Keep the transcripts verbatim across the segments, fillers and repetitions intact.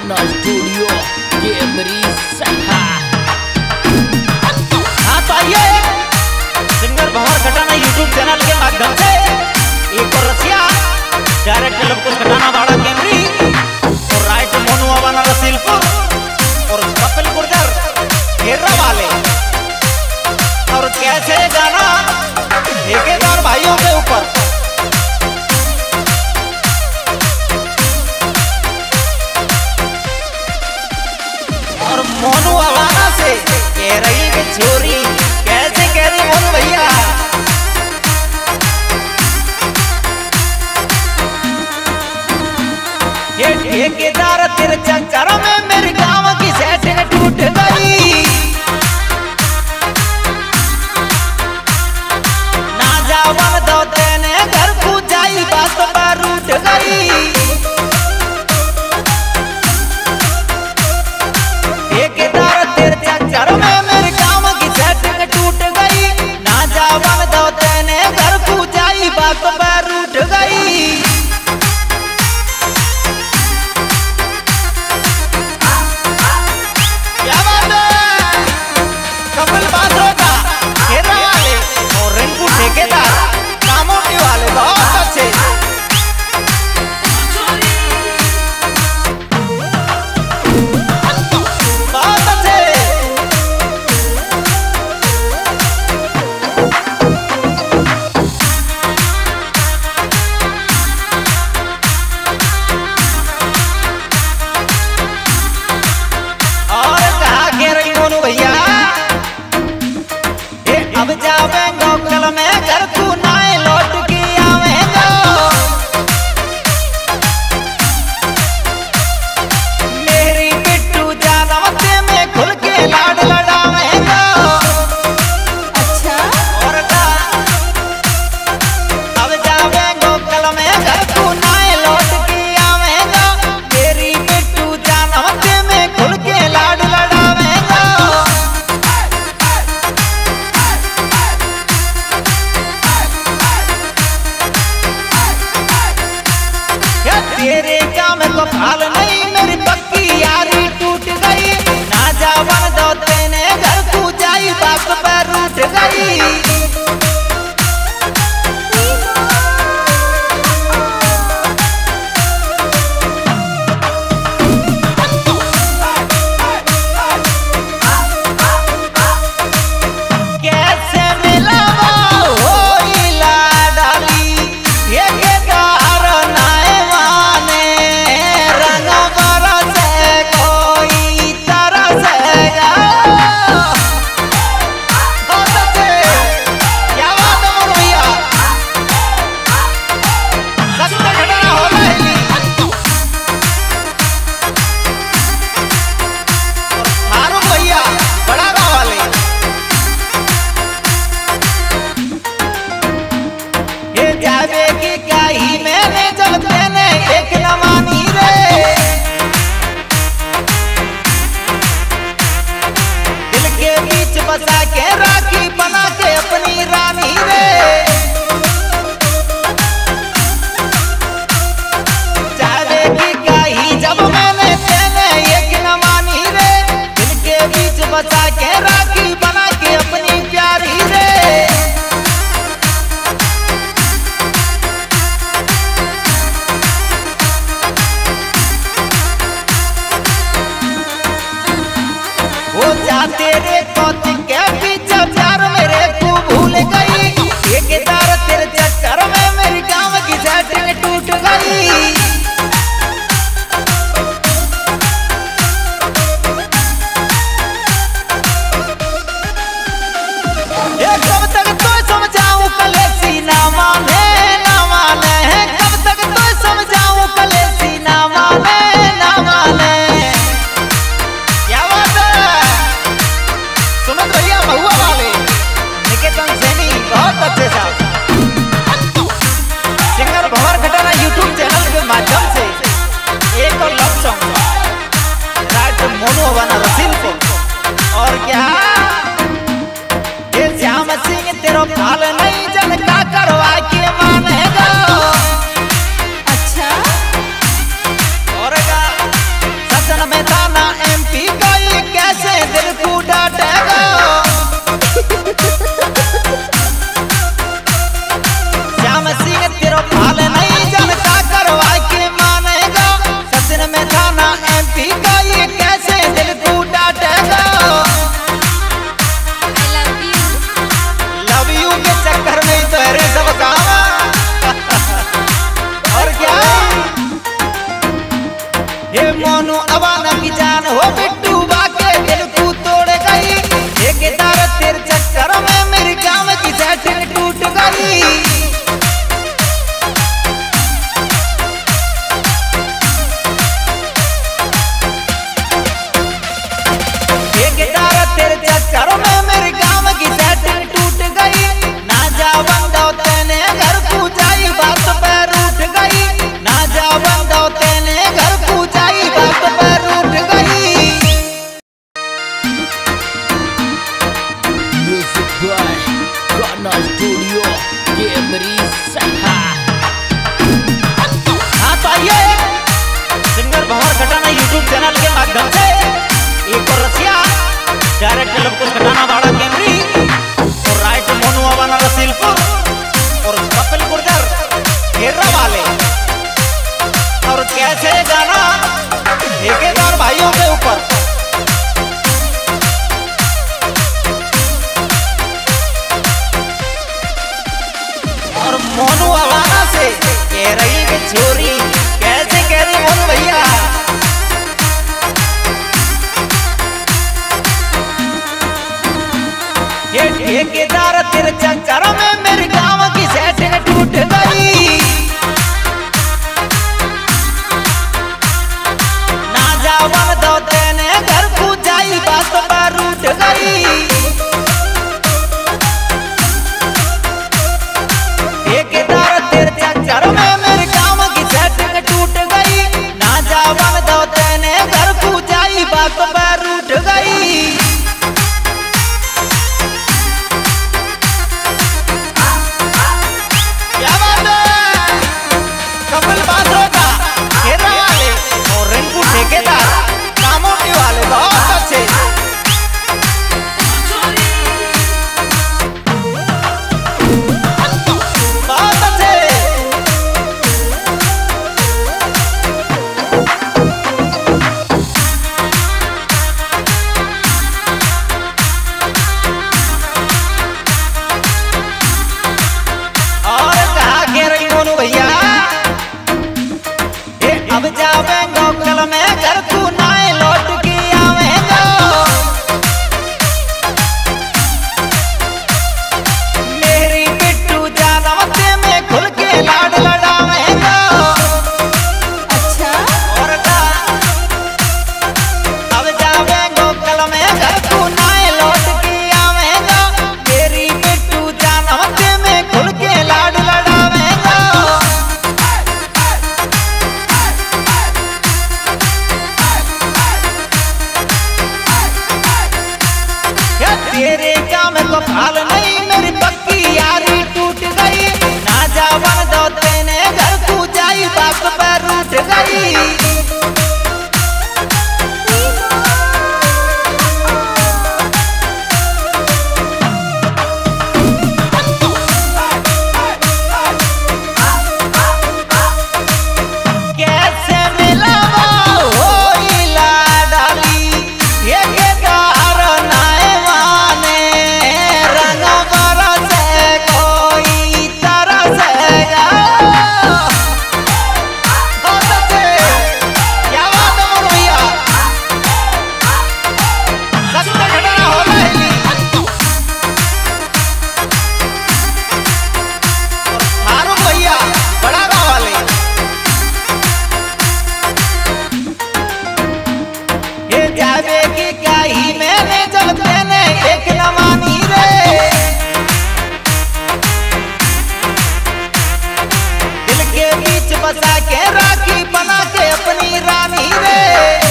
अपना studio Camry सहा। हाँ तो आइए singer Bhanwar Khatana YouTube channel के माध्यम से एक और रसिया डायरेक्ट लवकुश खटाना वाड़ा कैमरी और राइट मोनू अवाना रसीलपुर और कपिल गुर्जर घेरा वाले और कैसे गाना ठेकेदार भाइयों के ऊपर और मोनू अवाना से कह रही कि छोरी कैसे कह रही मोनू भैया। ये ठेकेदार तेरे चक्कर में मेरे गांव की सेटिंग टूट गई, ना जावन दो तेने घर को जाई बात पर रूठ गई। ठेकेदार तेरे चक्कर में मेरे गांव की सेटिंग टूट गई, ना जावन दो तेने घर को जाई बात पर रूठ गई। ठेकेदार कामोटी वाले बहुत अच्छे बहुत अच्छे। और कहा कह रही मोनू भैया अब जावे लोकल में घर को नाए लौट के आवेगा, मेरी बिट्टू जानवते में खुल के लाड लड़ावेगा। अच्छा और का अब जावे लोकल में घर को नाए लौट के आवेगा, मेरी बिट्टू जानवते में खुल के लाड लड़ावेगा। तेरे काम को फाल नहीं मेरी पक्की यारी टूट गई, ना जावन दो तेने घर को जाई बात पर रूठ गई। कैसे मिला होई लाडाली ठेकेदार नाए वाने, रंग बरसे कोई तरसेगा। बहुत अच्छे क्या बात है मोनू भैया, सच में घटना हो रही। मारू भैया बड़ा गाँव वाले ये जावे की क्या ही मैंने जब तेने एक न मानी रे, दिल के बीच बसा के राखी बना के अपनी रानी रे। जावे की क्या ही जब मैंने तेने एक न मानी रे, दिल के बीच बसा के राखी बना के अपनी प्यारी रे। वो जा तेरे कौतिक के पीछे प्यार मेरे को भूल गई, ठेकेदार तेरे चक्कर में मेरी गांव की सेटिंग टूट गई। ये कब तक तो समझाऊं कलेसी ना माने ना माने, कब तक तो समझाऊं कलेसी ना माने ना माने। क्या बात है सुनो भैया महुआ वाले निकेतन सैनी बहुत अच्छे साहब singer Bhanwar Khatana YouTube channel के माध्यम से एक और love song write Monu Awana Rasilpur. और क्या ये श्याम सिंह तेरो फाल नहीं जन का करवा के मानेगा। अच्छा और का सजन घेरा वाले। और कैसे गाना ठेकेदार भाइयों के ऊपर। और मोनू हवाना से कह रही है छोरी, कैसे कह रही मोनू भैया। ये ठेकेदार तेरे चक्कर में मेरे गांव की सेटिंग टूट गई। ना जावन दो तेने घर को जाई बात पर रूठ गई। ठेकेदार तेरे चक्कर में मेरे गांव की सेटिंग टूट गई। ना जावन दो तेने घर को जाई बात पर रूठ गई। अब जावे गोकल में घर को नाए लौट के आवेगा। मेरी बिट्टू जानवते में खुल के लाड लड़ावेगा। अच्छा और का अब जावे गोकल में घर को नाए लौट के आवेगा। मेरी बिट्टू जानवते में खुल के लाड लड़ावेगा। तेरे काम को फाल नहीं, मेरी पक्की यारी टूट गई। ना जावन दो तेने घर को जाई बात पर रूठ गई। कैसे मिलावा होई लाडाली, ये के दार नाए माने रंग बरसे कोई तरसेगा। क्या बात है भैया, सत्य घटना हो रही। मारूं भैया बड़ा गाँव वाले। ये जावे की गाही मैंने जब तेने एक न मानी रे। दिल के बीच बसा के राखी बना के अपनी रानी रे।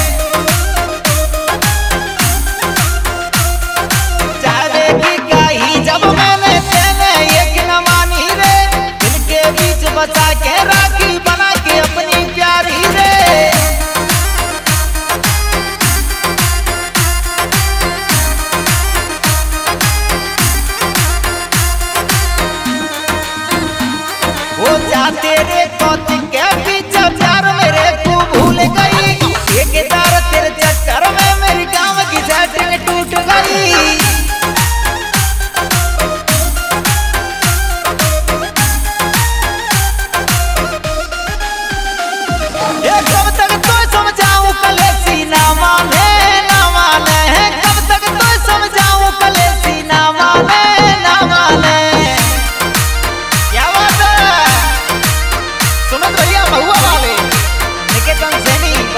जावे की गाही जब मैंने तेने एक न मानी रे। दिल के बीच बसा के राखी बना के अपनी प्यारी रे। वो जा तेरे कौतिक के पीछे प्यार मेरे को भूल गई। ठेकेदार तेरे चक्कर में मेरी गांव की सेटिंग टूट गई। ये कब तक तो समझाऊं कलेसी ना माने ना माने। कब तक तो समझाऊं कलेसी ना माने ना माने। क्या बात है सुमित भैया महुआ वाले, निकेतन सैनी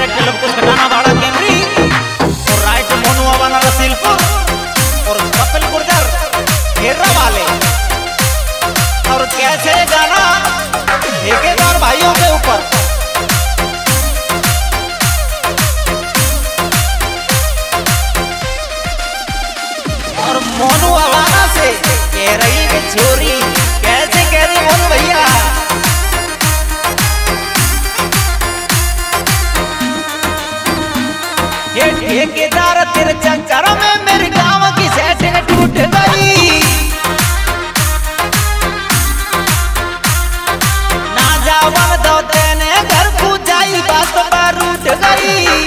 डायरेक्टर लवकुश घटाना वाड़ा कैमरी और राइटर मोनू अवाना रसीलपुर और कपिल गुर्जर घेरा वाले। और कैसे गाना ठेकेदार भाइयों के ऊपर और मोनू अवाना से कह रही कि छोरी कैसे कह रही मोनू भैया। ये ठेकेदार तेरे चक्कर में मेरे गांव की सेटिंग टूट गई। ना जावन दो तेने घर को जाई बात पर रूठ गई।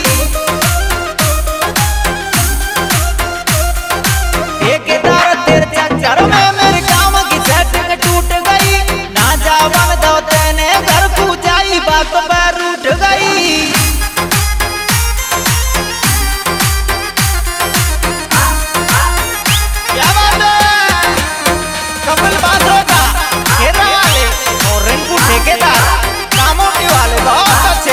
ठेकेदार तेरे चक्कर में मेरे गांव की सेटिंग टूट गई। ना जावन दो तेने घर को जाई बात पर रूठ गई। ठेकेदार कामोटी वाले बहुत अच्छे।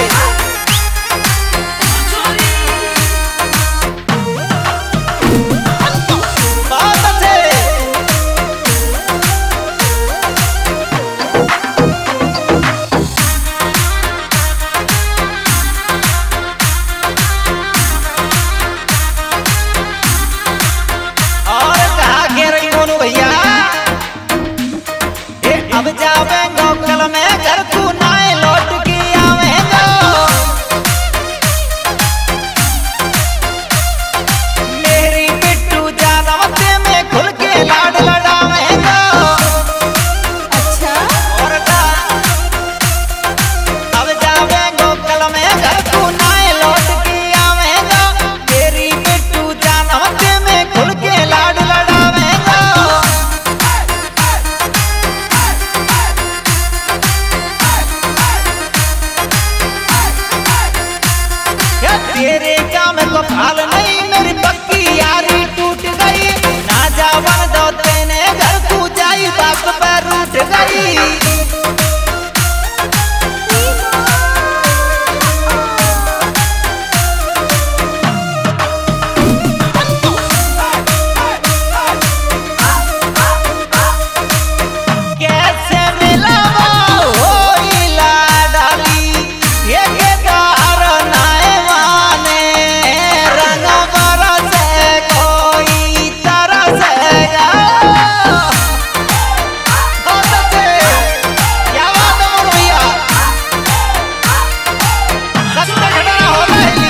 बहुत अच्छे। और कहा कह रही मोनू भैया अब जावे लोकल में घर को नाए लौट के आवेगा। मेरी बिट्टू जानवते में खुल के लाड लड़ावेगा। अच्छा और का अब जावे लोकल में घर को नाए लौट के आवेगा। मेरी बिट्टू जानवते में खुल के लाड लड़ावेगा। तेरे काम को फाल नहीं मेरी पक्की यारी टूट गई। ना जावन दो तेने घर को जाई बात पर रूठ गई। कैसे मिलावा होई लाडाली ये के दार नाए वाने रंग बरसे कोई तरसेगा। बहुत अच्छे क्या बात है मोर भैया। सख्त घटना हो रही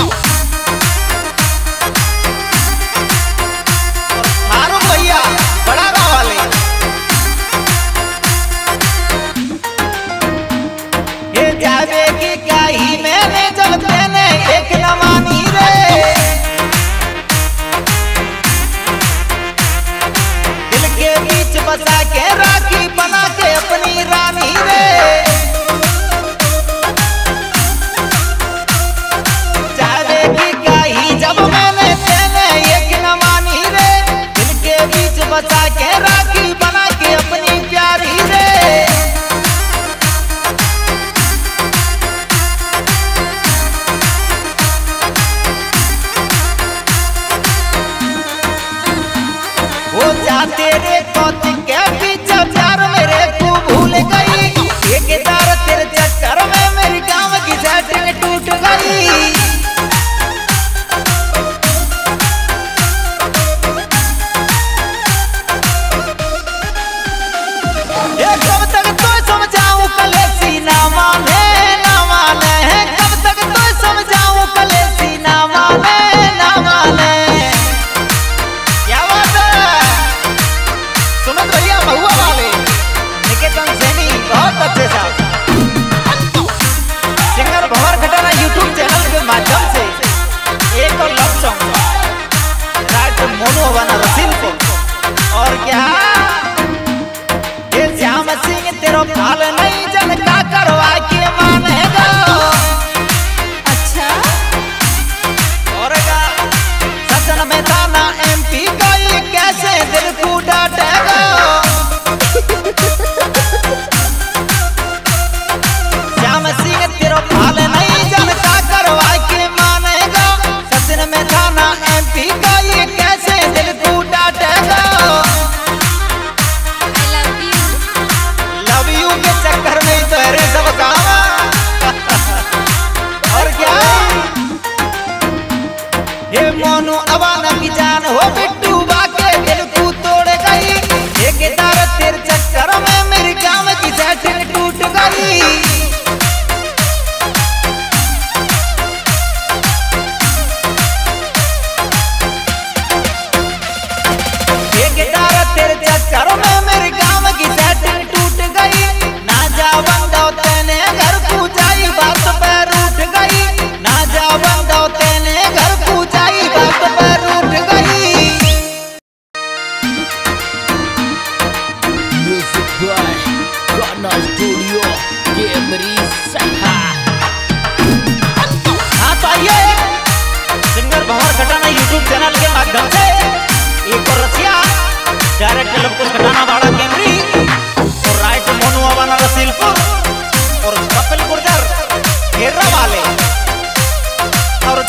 मारू भैया बड़ा गाँव वाले। ये जावे की क्या ही मैंने जब तेने एक न मानी रे। दिल के बीच बसा के राखी बना के अपनी रानी रे। जावे की क्या ही जब मैंने तेने एक न मानी रे। दिल के बीच बसा के राखी बना के अपनी प्यारी रे। वो जा तेरे कौतिक के पीछे प्यार मेरे को भूल गई। ठेकेदार तेरे चक्कर में मेरी गांव की सेटिंग टूट गई। ये कब तक तो समझाऊं कलेसी ना माने ना माने। कब तक तो समझाऊं कलेसी ना माने ना माने। क्या बात है सुमन भैया महुआ वाले निकेतन सैनी बहुत अच्छे साहब। सिंगर भंवर घटाना यूट्यूब चैनल के माध्यम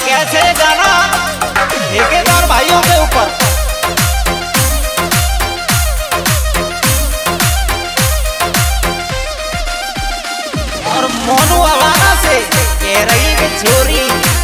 कैसे गाना ठेकेदार भाइयों के ऊपर। और मोनू अवाना से कह रही है छोरी